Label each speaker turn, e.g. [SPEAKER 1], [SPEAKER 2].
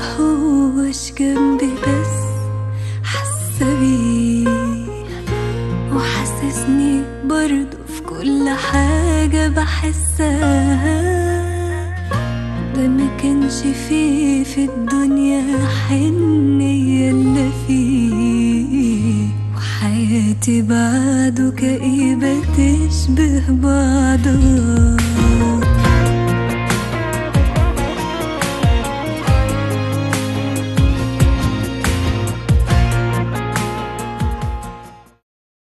[SPEAKER 1] هوش جنبي بس حاسة بيه، وحسسني برضو في كل حاجة بحسها. ده ما كانش فيه في الدنيا حنية إلا فيه، وحياتي بعده كئيبة تشبه بعضها.